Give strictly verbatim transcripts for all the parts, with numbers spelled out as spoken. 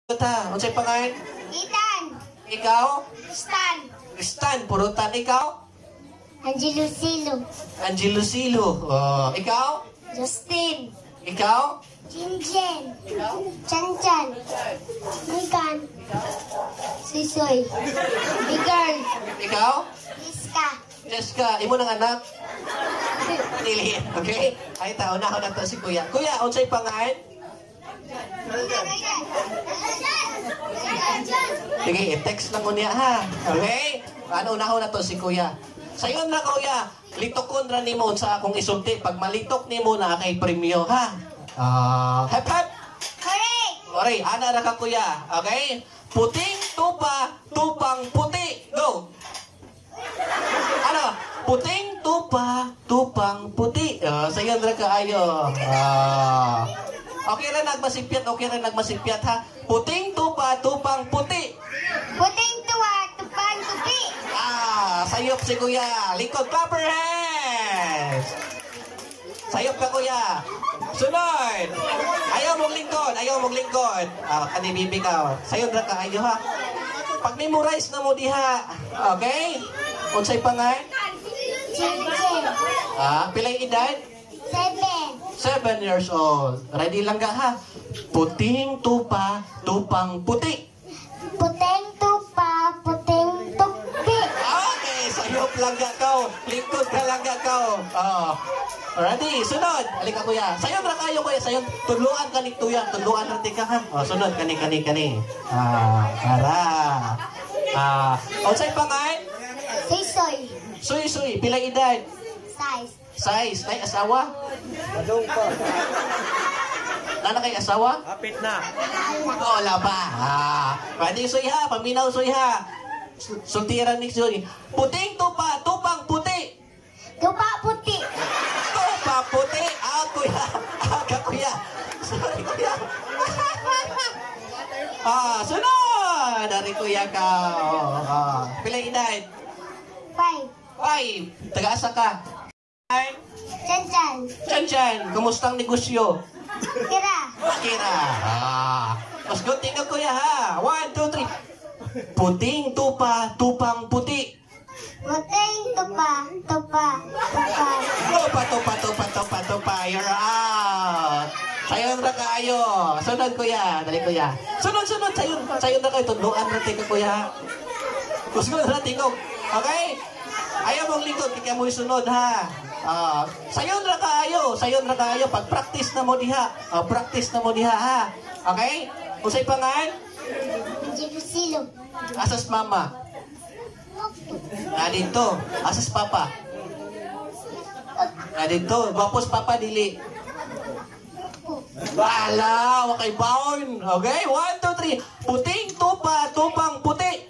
Ta, unsay pangalan? Ethan. Ikaw? Stan. Stan, purutan ikaw? Angelo Silo. Angelo Silo. Oh, ikaw? Justin. Ikaw? Jinjen. Chan Chan. Mikan. Sisoy. Bigirl. Ikaw? Iska. Jessica, imo nang anak? Dili, okay? Ay tao na ako na to si Kuya. Kuya, unsay pangalan? Sige, i-text lang ko niya ha. Okay? Ano na na to si Kuya. Sayon na Kuya, litokon ra nimo sa akong isulti. Pag malitok nimo na kay premyo ha. Ah, uh, hep hep. Hooray! Hooray, ana ra ka Kuya. Okay? Puting tupa, tupang puti. Go. Ano? Puting tupa, tupang puti. Uh, sayon ra ka ayo. Ah. Uh, Okay rin nagmasipyat, okay rin nagmasipyat ha. Puting tupa, tupang puti. Puting tuwa, tupang tupi. Ah, sayop si Kuya. Likod, clap your hands. Sayop ka Kuya. Sunod. Ayaw mong lingkod, ayaw mong lingkod. Ah, kanibibi ka. Sayop na ka, ayo ha. Pag-memorize na mo diha. Okay? Unsay pangalan? Jinjen. Ah, pilay edad? Seven. Seven years old. Ready lang ka ha? Puting tupa, tupang puti. Puting tupa, puting tupi. Okay, sayop lang ka kao. Lingkod ka lang ka kao. Oh. Ready? Sunod. Halika Kuya. Sayop na kayo Kuya. Sayop. Tudluan ka ni Tuya. Tudluan natin ka ha. Oh, sunod. Kani, kani, kani. Ah, para. Ah, unsay pangalan? Sisoy. Suy, suy. Pilay edad? Size. Size. Nay asawa? Madong pa. Nana kay asawa? Kapit na. Oh, wala pa. Ah, pwede suy ha. Paminaw suy ha. Sultiran ni suy. Puting tupa, tupang puti. Tupa puti. Tupa puti. Ah, Kuya. Ah, ka Kuya. Sorry, Kuya. Ah, sunod. Dari Kuya ka. Oh, ah. Pilay edad? Five. Five. Taga-asa ka? Chan Chan. Chan Chan, kumustang negosyo? Kira. Kira. Ah. Mas good tingnan Kuya ha. One, two, three. Puting tupa, tupang puti. Puting tupa, tupa, tupa. Tupa, tupa, tupa, tupa, tupa. You're out. Sayon na kayo. Sunod Kuya. Dali Kuya. Sunod, sunod. Sayon. Sayon na kayo. Tunduan natin ka Kuya. Gusto na tingog. Okay? Ayaw mong lingkod. Kaya mo sunod ha. Ah, sayon ra kaayo, sayon ra kaayo pag practice na mo diha. Ah, practice na mo diha ha. Okay? Unsay pangalan? Jerusalem. Asas mama. Ah, dito. Asas papa. Ah, dito. Bapos papa dili. Wala, wakay baon. Okay? One, two, three. Puting tupa, tupang puti.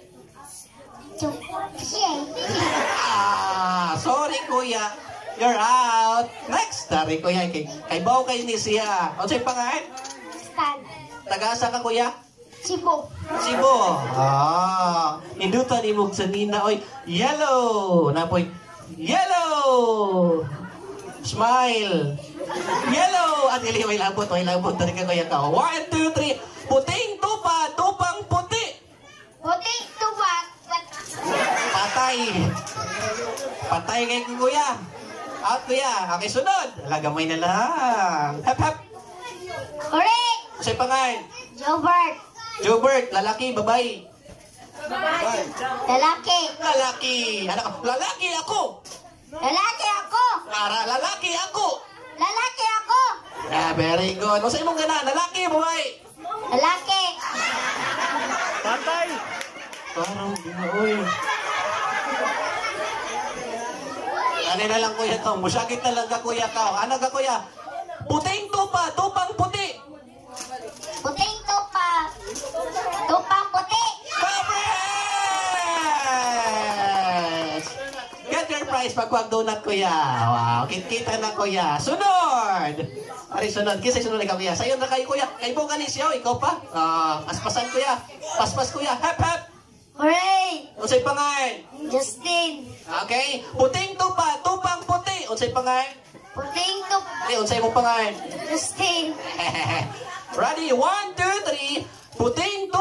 Ah, sorry Kuya. You're out. Next. Dari Kuya. Kay, kay Bao kayo ni siya. Ano sa'yo pangalan? Stan. Taga-asa ka Kuya? Cebu. Cebu. Ah. Indutan imog sa nina. Oy, yellow. Napoy. Yellow. Smile. Yellow. At ili, may labot. May labot. Dari ka Kuya ka. One, two, three. Puting tupa. Tupang puti. Puting tupa. Patay. Patay kay Kuya. Out Kuya. Okay, sunod. Lagamay na lang. Hep, hep. Hooray! Sa'yo pangalan? Jobert. Jobert. Lalaki, babae. Lalaki. Lalaki. Anak, lalaki ako. Lalaki ako. Para lalaki ako. Lalaki ako. Ah, very good. Masay mong gana. Lalaki, babae. Lalaki. Patay. Parang binoy. Ano na lang Kuya to. Musagit na lang ka Kuya ka. Ano ka Kuya? Puting tupa. Tupang puti. Puting tupa. Tupang puti. Congrats! Get your prize pagkuhag donut Kuya. Wow. Kita na Kuya. Sunod! Ari sunod. Kisay sunod ka Kuya. Sayon na kayo Kuya. Kay Bong Alisio. Ikaw pa. Uh, paspasan Kuya. Paspas Kuya. Hep hep. Hooray! Unsay pangalan? Justin. Okay. Puting tupa, tupang puti. Unsay pangalan? Puting tupa. Hey, unsay mo pangalan? Justin. Ready? One, two, three. Puting tupa.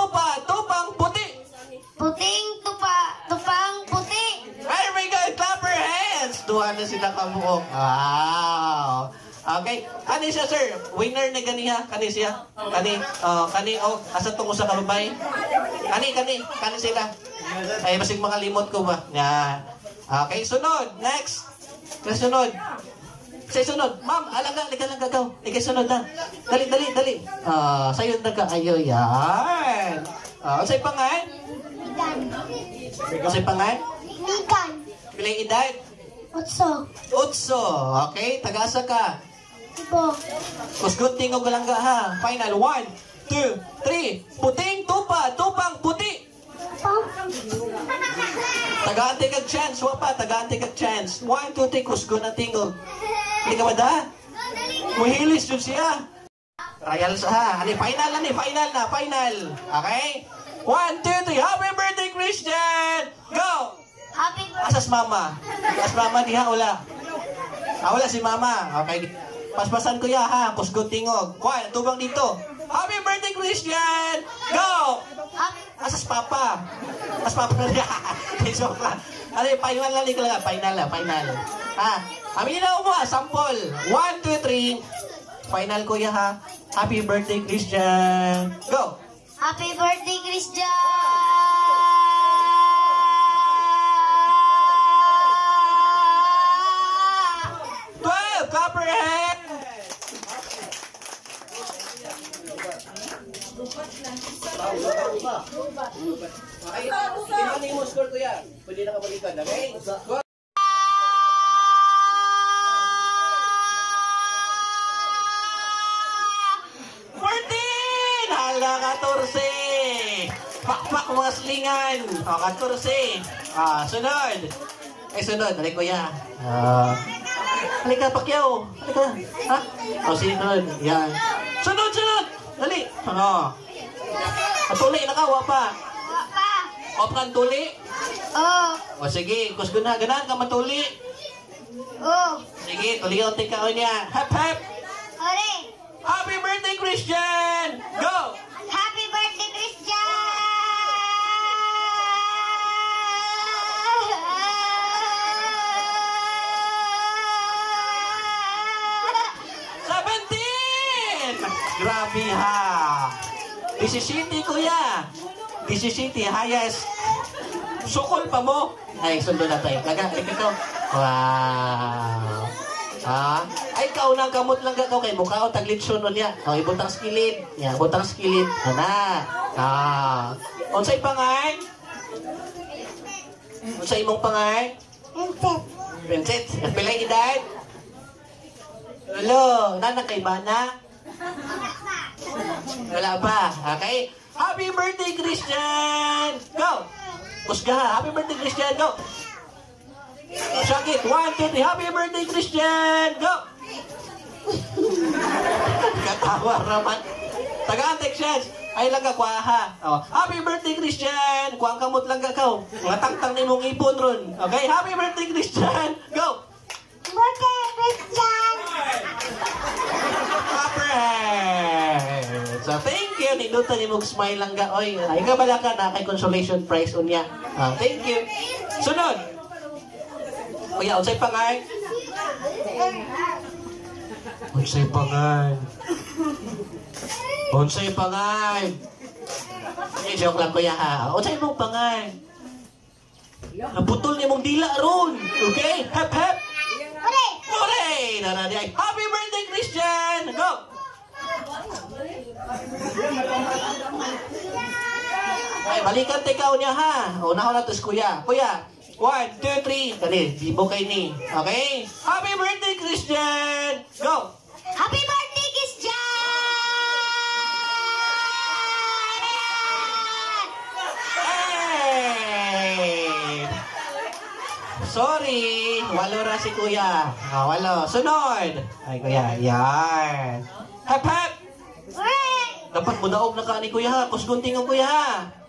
sila kabuok. Wow. Okay. Kani siya, sir. Winner na ganiha. Kani siya. Kani. Oh, kani. Oh, asa tungo sa kalubay. Kani, kani. Kani sila. Ay, basig makalimot ko ba? Yan. Okay, sunod. Next. Kasunod. Sa sunod. Ma'am, alaga. Liga lang gagaw. Liga sunod na. Dali, dali, dali. Ah, sayo na ka. Ayo, yan. Ah, sa'yo pangay? Sa'yo pangay? Mikan. Piling edad? Utso. Utso. Okay, tagasa ka. Ibo. Kusgunting o galangga ha. Final. One, two, three. Puting tupa. Tupang puti. Pang. Tagaante kag chance. Wapa, tagaante kag chance. One, two, three. Kusgun ang tingog. Hindi ka ba da? Muhilis yun siya. Trials ha. Ani, final na ni. Final na. Final. Okay? One, two, three. Happy birthday, Christian! Go! Happy birthday. Asas mama. Asas mama diha wala. Ah, wala si mama. Okay. Paspasan ko ya ha. Kusgon tingog. One, tubang dito. Happy birthday, Christian! Go! Happy. Asas papa. Asas papa na niya. Joke lang. Ano yung final na lang. Final na. Final. Ha? Amin na mo ha. Sample. One, two, three. Final ko ya ha. Happy birthday, Christian! Go! Happy birthday, Christian! twelve! Copperhead! Okay, tingnan mo score ko yan. Pwede na kabalikan, okay? fourteen! Hala, katorse! Pakpak mga slingan! O, katorse! Ah, sunod! Ay, sunod. Halika, kuya. Ah... Halika, Pacquiao. Halika. Ha? O, sunod. Yan. Sunod, sunod! Dali. Ano? Matuli na ka, wapa. Papa. Wapa kang tuli. Oh. O, sige. Kusgo na. Ganahan ka matuli. Oh. Sige, tuli ka. Tika ko niya. Hep, hep! Ore. Happy birthday, Christian! Go! Happy birthday, Christian! seventeen! Grabe ha! disisiti kuya! disisiti, highest! Sukol pa mo! Ay, sundo na tayo. Laga, ito. Wow! Ha? Ay, kaunang kamot lang ka kay mukha o taglitson o niya. O, ibutang skilid. Yan, butang skilid. Ana. Ah. Unsay pangay? Unsay imong pangay? Princess. Princess. Pilay edad? Hello, nanak kay bana? Wala pa. Okay? Happy birthday, Christian! Go! Kusga, happy birthday, Christian! Go! Sakit. One, two, three. Happy birthday, Christian! Go! Katawa naman. Taga-antek chance. Ay lang ka, kuha ha. Oh. Happy birthday, Christian! Kuha ang kamot lang ka, kaw. Mga tangtang ni mong ipon ron. Okay? Happy birthday, Christian! Go! Birthday, Christian! Copperhead! So, thank you. Ninutan ni mong smile lang ka. Oy, ay ka bala ka na kay consolation prize unya. Ah, thank you. Sunod. Kuya, unsay pangay? Unsay pangay? Unsay pangay? Eh, joke lang kuya ha. Unsay mong pangay? Naputol niya mong dila ron. Okay? Hep, hep! Ore! Ore! Naradi ay, happy birthday, Christian! Go! Ay, balikan tikaw niya ha. Una ko na tos kuya. Kuya, one, two, three. Kani, dibo kay ni. Okay? Happy birthday, Christian! Go! Happy birthday, Christian! Hey! Sorry, walo ra si kuya. Ah, walo. Sunod. Ay, kuya. Yan. Hep, hep! Ore! Dapat mo daog na ka ni kuya ha. Kusgunting ang kuya ha.